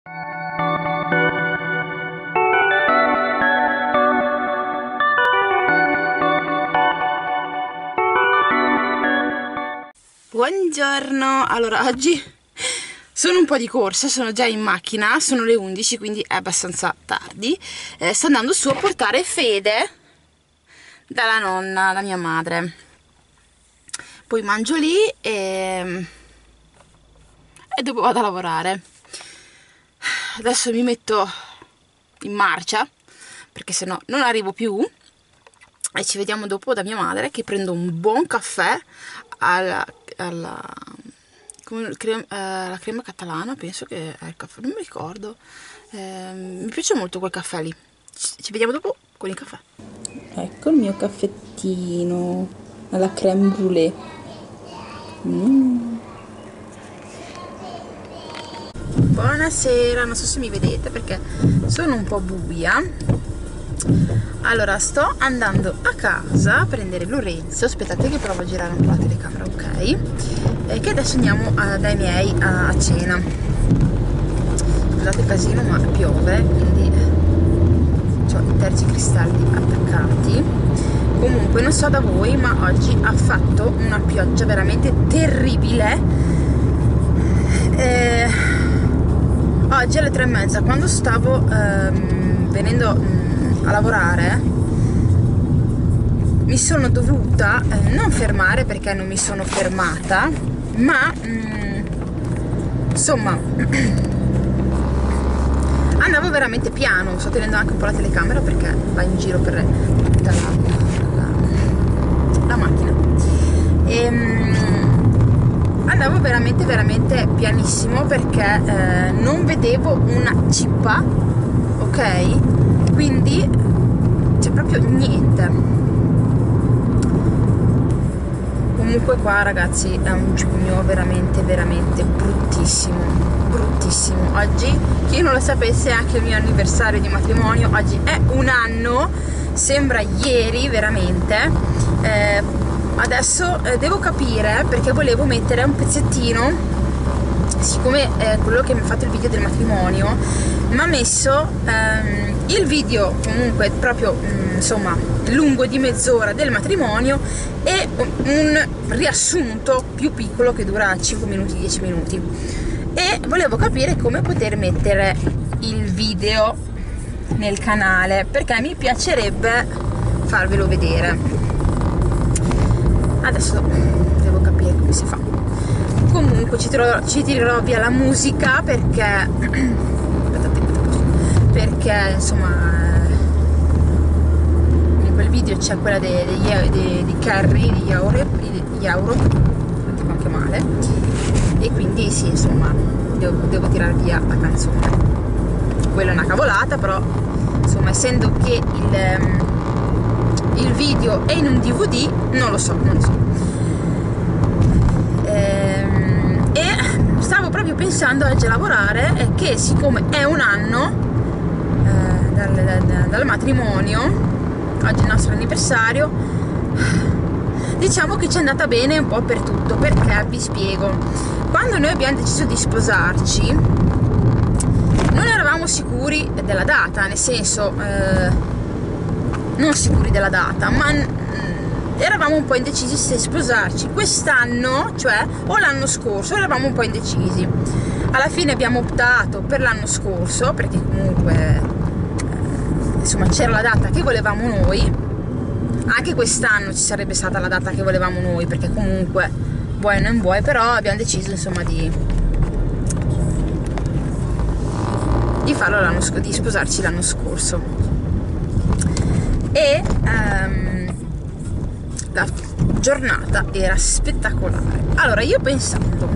Buongiorno, allora oggi sono un po' di corsa, sono già in macchina, sono le 11 quindi è abbastanza tardi. Sto andando su a portare Fede dalla nonna, la mia madre, poi mangio lì e dopo vado a lavorare. Adesso mi metto in marcia perché sennò non arrivo più e ci vediamo dopo da mia madre, che prendo un buon caffè la crema catalana, penso che è il caffè, non mi ricordo, mi piace molto quel caffè lì. Ci vediamo dopo con il caffè. Ecco il mio caffettino alla crème brûlée. Buonasera, non so se mi vedete perché sono un po' buia. Allora, sto andando a casa a prendere Lorenzo. Aspettate che provo a girare un po' la telecamera, ok? E che adesso andiamo dai miei a cena. Scusate il casino, ma piove, quindi ho i tergicristalli attaccati. Comunque, non so da voi, ma oggi ha fatto una pioggia veramente terribile. Oggi alle 3:30, quando stavo venendo a lavorare, mi sono dovuta non fermare perché non mi sono fermata, ma insomma andavo veramente piano. Sto tenendo anche un po' la telecamera perché va in giro per tutta la macchina andavo veramente pianissimo perché non vedevo una cippa, ok? Quindi c'è proprio niente. Comunque qua, ragazzi, è un giugno veramente bruttissimo. Oggi, chi non lo sapesse, è anche il mio anniversario di matrimonio. Oggi è un anno, sembra ieri veramente. Adesso devo capire, perché volevo mettere un pezzettino, siccome quello che mi ha fatto il video del matrimonio mi ha messo il video comunque proprio insomma lungo di mezz'ora del matrimonio e un riassunto più piccolo che dura 5 minuti, 10 minuti, e volevo capire come poter mettere il video nel canale perché mi piacerebbe farvelo vedere. Adesso devo capire come si fa. Comunque ci tirerò via la musica perché insomma in quel video c'è quella di Carrie, di Euro, dico anche male, e quindi sì, insomma devo tirare via la canzone. Quella è una cavolata, però insomma, essendo che il video è in un DVD, non lo so. E stavo proprio pensando oggi a lavorare, e che siccome è un anno dal matrimonio, oggi è il nostro anniversario, diciamo che ci è andata bene un po' per tutto, perché vi spiego. Quando noi abbiamo deciso di sposarci non eravamo sicuri della data, nel senso non sicuri della data, ma eravamo un po' indecisi se sposarci quest'anno, cioè, o l'anno scorso. Eravamo un po' indecisi. Alla fine abbiamo optato per l'anno scorso perché comunque insomma c'era la data che volevamo noi. Anche quest'anno ci sarebbe stata la data che volevamo noi, perché comunque vuoi non vuoi, però abbiamo deciso insomma di farlo di sposarci l'anno scorso. E la giornata era spettacolare. Allora io pensando,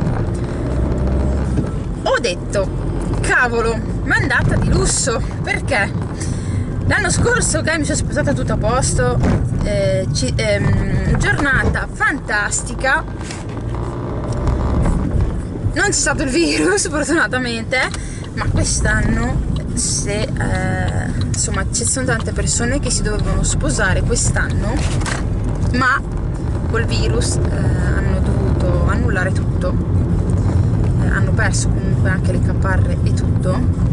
ho detto cavolo, ma è andata di lusso, perché l'anno scorso mi sono sposata tutto a posto, giornata fantastica, non c'è stato il virus fortunatamente, ma quest'anno insomma ci sono tante persone che si dovevano sposare quest'anno, ma col virus hanno dovuto annullare tutto, hanno perso comunque anche le caparre e tutto,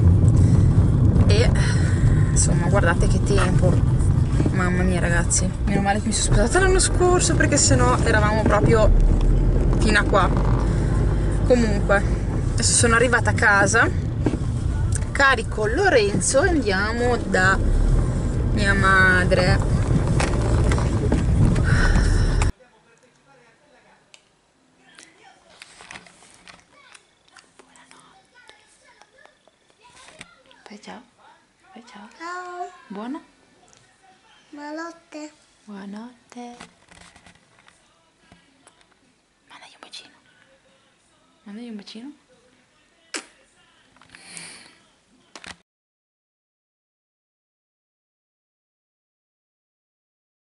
tempo. Mamma mia ragazzi, meno male che mi sono sposata l'anno scorso, perché sennò eravamo proprio fino a qua. Comunque, adesso sono arrivata a casa, carico Lorenzo e andiamo da mia madre. Fai ciao. Fai ciao. Ciao. Buona? Buonanotte. Buonanotte. Mandagli un bacino. Mandagli un bacino.